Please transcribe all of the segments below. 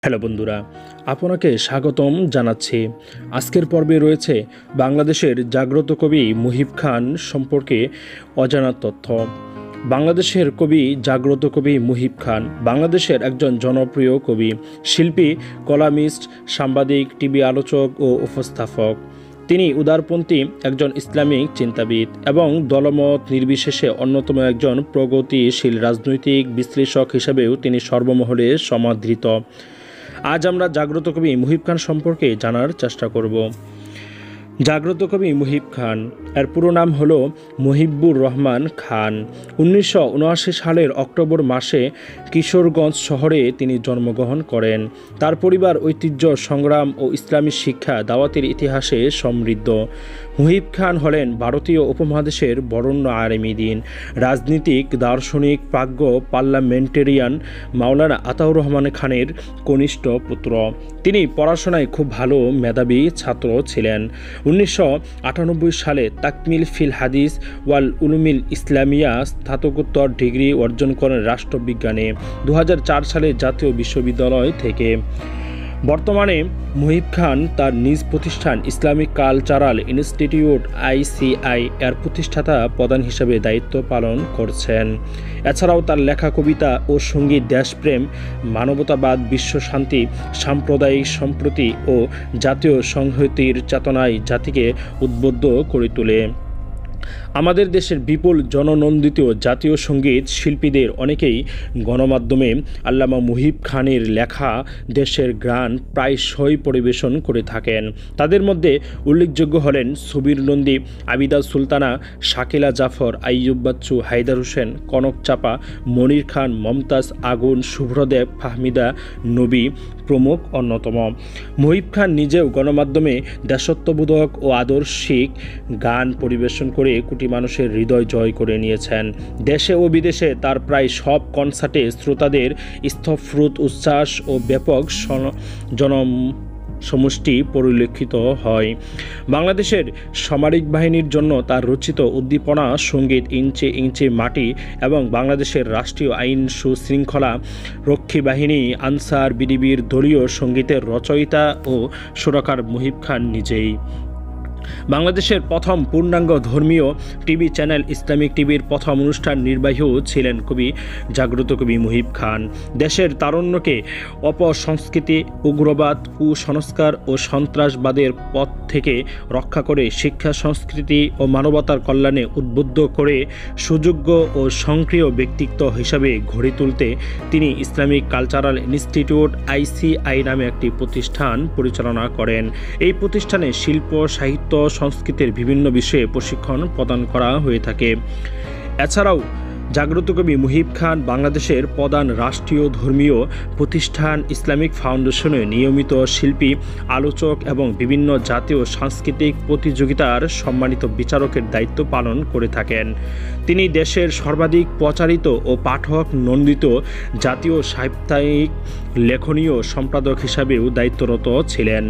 Hello বন্ধুরা, আপনাকে স্বাগতম জানাচ্ছি। আজকের পর্বে রয়েছে বাংলাদেশের জাগ্রত কবি মুহিব খান সম্পর্কে অজানা তথ্য। বাংলাদেশের কবি জাগ্রত কবি মুহিব খান বাংলাদেশের একজন জনপ্রিয় কবি, শিল্পী, কলামিস্ট, সাংবাদিক, টিভি আলোচক ও উপস্থাপক। তিনি উদারপন্থী একজন ইসলামিক চিন্তাবিদ এবং দলমত নির্বিশেষে অন্যতম একজন প্রগতিশীল রাজনৈতিক বিশ্লেষক হিসেবেও তিনি সর্বমহলে সমাদৃত। আজ আমরা জাগ্রত কবি মুহিব খান সম্পর্কে জানার চেষ্টা করব। জাগ্রত কবি মুহিব খান এর পুরো নাম হলো মুহিবুর রহমান খান। 1979 সালের অক্টোবর মাসে কিশোরগঞ্জ শহরে তিনি জন্মগ্রহণ করেন। তার পরিবার ঐতিহ্য, সংগ্রাম ও ইসলামী শিক্ষা দাওয়াতের ইতিহাসে সমৃদ্ধ। মুহিব খান হলেন ভারতীয় উপমহাদেশের বরেণ্য আলেমদিন, রাজনীতিক, দার্শনিক, প্রাজ্ঞ, পার্লামেন্টেরিয়ান মাওলানা আতাউর রহমান খানের কনিষ্ঠ পুত্র। তিনি পড়াশোনায় খুব ভালো মেধাবী ছাত্র ছিলেন। 1998 সালে তাকমিল ফিল হাদিস ওয়াল উলুমিল ইসলামিয়া স্নাতকোত্তর ডিগ্রি অর্জন করেন রাষ্ট্রবিজ্ঞানে 2004 সালে জাতীয় বিশ্ববিদ্যালয় থেকে। বর্তমানে মুহিব খান তার নিজ প্রতিষ্ঠান ইসলামিক কালচারাল ইনস্টিটিউট ICI এর প্রতিষ্ঠাতা প্রধান হিসেবে দায়িত্ব পালন করছেন। এছাড়াও তার লেখা কবিতা ও সঙ্গীত দেশপ্রেম, মানবতাবাদ, বিশ্বশান্তি, সাম্প্রদায়িক সম্প্রীতি ও জাতীয় সংহতির চেতনায় জাতিকে উদ্বুদ্ধ করে তোলে। আমাদের দেশের বিপুল জননন্দিত জাতীয় সঙ্গীত শিল্পীদের অনেকেই গণমাধ্যমে আল্লামা মুহিব খানের লেখা দেশের গান প্রায়শই পরিবেশন করে থাকেন। তাদের মধ্যে উল্লেখযোগ্য হলেন সুবীর নন্দী, আবিদা সুলতানা, শাকিলা জাফর, আইয়ুব বাচ্চু, হায়দার হোসেন, কনক চাপা, মনির খান, মমতাজ, আগুন, শুভ্রদেব, ফাহমিদা নবী প্রমুখ অন্যতম। মুহিব খান নিজেও গণমাধ্যমে দেশত্ববোধক ও আদর্শিক গান পরিবেশন করে কোটি মানুষের হৃদয় জয় করে নিয়েছেন। দেশে ও বিদেশে তার প্রায় সব কনসার্টে শ্রোতাদের স্তব্ধ উচ্ছ্বাস ও ব্যাপক সমষ্টি পরিলক্ষিত হয়। বাংলাদেশের সামরিক বাহিনীর জন্য তার রচিত উদ্দীপনা সঙ্গীত ইঞ্চি ইঞ্চি মাটি এবং বাংলাদেশের রাষ্ট্রীয় আইন সুশৃঙ্খলা রক্ষী বাহিনী আনসার বিডিবির দলীয় সঙ্গীতের রচয়িতা ও সুরকার মুহিব খান নিজেই। বাংলাদেশের প্রথম পূর্ণাঙ্গ ধর্মীয় টিভি চ্যানেল ইসলামিক টিভির প্রথম অনুষ্ঠান নির্বাহীও ছিলেন কবি জাগ্রত কবি মুহিব খান। দেশের তারুণ্যকে অপসংস্কৃতি, উগ্রবাদ, কুসংস্কার ও সন্ত্রাসবাদের পথ থেকে রক্ষা করে শিক্ষা, সংস্কৃতি ও মানবতার কল্যাণে উদ্বুদ্ধ করে সুযোগ্য ও সক্রিয় ব্যক্তিত্ব হিসাবে গড়ে তুলতে তিনি ইসলামিক কালচারাল ইনস্টিটিউট ICI নামে একটি প্রতিষ্ঠান পরিচালনা করেন। এই প্রতিষ্ঠানে শিল্প, সাহিত্য, সংস্কৃতির বিভিন্ন বিষয়ে প্রশিক্ষণ প্রদান করা হয়ে থাকে। এছাড়াও জাগ্রত কবি মুহিব খান বাংলাদেশের প্রধান রাষ্ট্রীয় ধর্মীয় প্রতিষ্ঠান ইসলামিক ফাউন্ডেশনে নিয়মিত শিল্পী, আলোচক এবং বিভিন্ন জাতীয় সাংস্কৃতিক প্রতিযোগিতার সম্মানিত বিচারকের দায়িত্ব পালন করে থাকেন। তিনি দেশের সর্বাধিক প্রচারিত ও পাঠক নন্দিত জাতীয় সাহিত্যিক লেখনীয় সম্পাদক হিসাবেও দায়িত্বরত ছিলেন।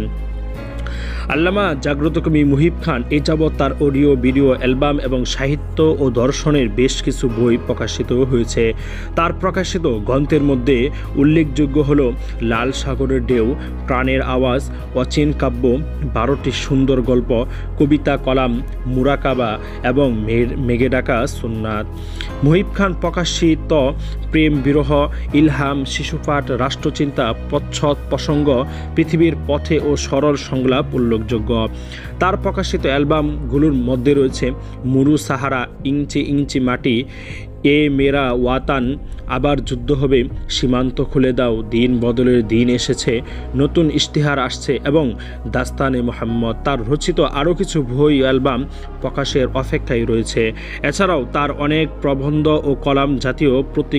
আল্লামা জাগ্রত কবি মুহিব খান এ যাবৎ তার অডিও, ভিডিও, অ্যালবাম এবং সাহিত্য ও দর্শনের বেশ কিছু বই প্রকাশিত হয়েছে। তার প্রকাশিত গ্রন্থের মধ্যে উল্লেখযোগ্য হল লাল সাগরের ঢেউ, প্রাণের আওয়াজ, অচিন কাব্য, 12টি সুন্দর গল্প, কবিতা, কলাম, মুরাকাবা এবং মেঘে ডাকা সুন্নাত। মুহিব খান প্রকাশিত প্রেম, বিরহ, ইলহাম, শিশুপাঠ, রাষ্ট্রচিন্তা, প্রচ্ছদ প্রসঙ্গ, পৃথিবীর পথে ও সরল সংলাপ উল্লেখযোগ্য। তার প্রকাশিত অ্যালবামগুলোর মধ্যে রয়েছে মুরু সাহারা, ইঞ্চি ইঞ্চি মাটি, এ মেরা ওয়াতান, আবার যুদ্ধ হবে, সীমান্ত খুলে দাও, দিন বদলের দিন এসেছে, নতুন ইশতেহার আসছে এবং দাস্তানে মোহাম্মদ। তার রচিত আরও কিছু বই অ্যালবাম প্রকাশের অপেক্ষায় রয়েছে। এছাড়াও তার অনেক প্রবন্ধ ও কলাম জাতীয়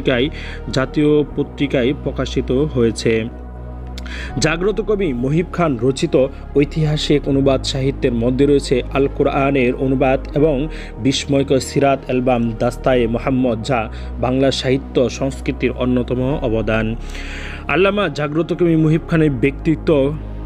পত্রিকায় প্রকাশিত হয়েছে। জাগ্রত কবি মুহিব খান রচিত ঐতিহাসিক অনুবাদ সাহিত্যের মধ্যে রয়েছে আল কোরআনের অনুবাদ এবং বিস্ময়কর সিরাত অ্যালবাম দাস্তায়ে মোহাম্মদ, যা বাংলা সাহিত্য সংস্কৃতির অন্যতম অবদান। আল্লামা জাগ্রত কবি মুহিব খানের ব্যক্তিত্ব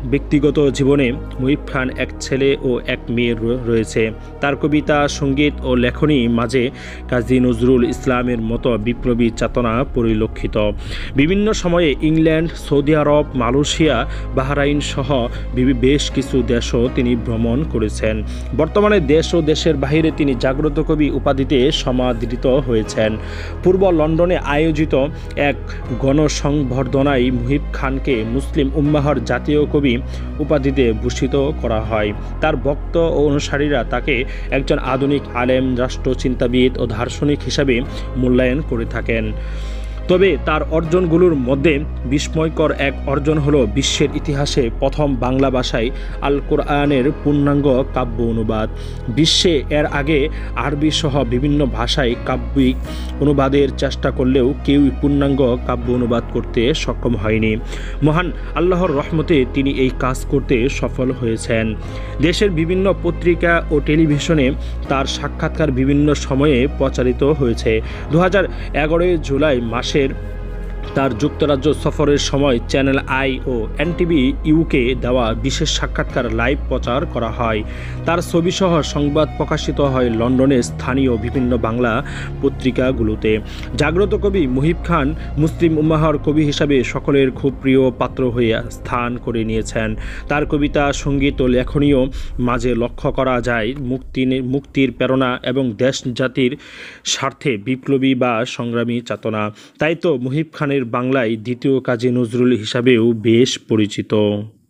ব্যক্তিগত জীবনে মুহিব খান এক ছেলে ও এক মেয়ে রয়েছে। তার কবিতা, সঙ্গীত ও লেখনী মাঝে কাজী নজরুল ইসলামের মতো বিপ্লবী চেতনা পরিলক্ষিত। বিভিন্ন সময়ে England, Saudi Arab, Malaysia, Bahrain সহ বেশ কিছু দেশও তিনি ভ্রমণ করেছেন। বর্তমানে দেশ ও দেশের বাহিরে তিনি জাগ্রত কবি উপাধিতে সমাদৃত হয়েছেন। পূর্ব লন্ডনে আয়োজিত এক গণসংবর্ধনায় মুহিব খানকে মুসলিম উম্মাহর জাতীয় কবি উপাধিতে ভূষিত করা হয়। তার ভক্ত ও অনুসারীরা তাকে একজন আধুনিক আলেম, রাষ্ট্রচিন্তাবিদ ও দার্শনিক হিসাবে মূল্যায়ন করে থাকেন। তবে তার অর্জনগুলোর মধ্যে বিস্ময়কর এক অর্জন হলো বিশ্বের ইতিহাসে প্রথম বাংলা ভাষায় আল কোরআনের পূর্ণাঙ্গ কাব্য অনুবাদ। বিশ্বে এর আগে আরবি সহ বিভিন্ন ভাষায় কাব্যিক অনুবাদের চেষ্টা করলেও কেউই পূর্ণাঙ্গ কাব্য অনুবাদ করতে সক্ষম হয়নি। মহান আল্লাহর রহমতে তিনি এই কাজ করতে সফল হয়েছেন। দেশের বিভিন্ন পত্রিকা ও টেলিভিশনে তার সাক্ষাৎকার বিভিন্ন সময়ে প্রচারিত হয়েছে। 2011 জুলাই মাসে তার যুক্তরাজ্য সফরের সময় চ্যানেল আই ও এনটিভি ইউকে দেওয়া বিশেষ সাক্ষাৎকার লাইভ প্রচার করা হয়। তার ছবিসহ সংবাদ প্রকাশিত হয় লন্ডনের স্থানীয় বিভিন্ন বাংলা পত্রিকাগুলোতে। জাগ্রত কবি মুহিব খান মুসলিম উম্মাহর কবি হিসাবে সকলের খুব প্রিয় পাত্র হয়ে স্থান করে নিয়েছেন। তার কবিতা, সঙ্গীত ও লেখনীয় মাঝে লক্ষ্য করা যায় মুক্তির প্রেরণা এবং দেশ জাতির স্বার্থে বিপ্লবী বা সংগ্রামী চেতনা। তাই তো মুহিব খানের বাংলায় দ্বিতীয় কাজী নজরুল হিসাবেও বেশ পরিচিত।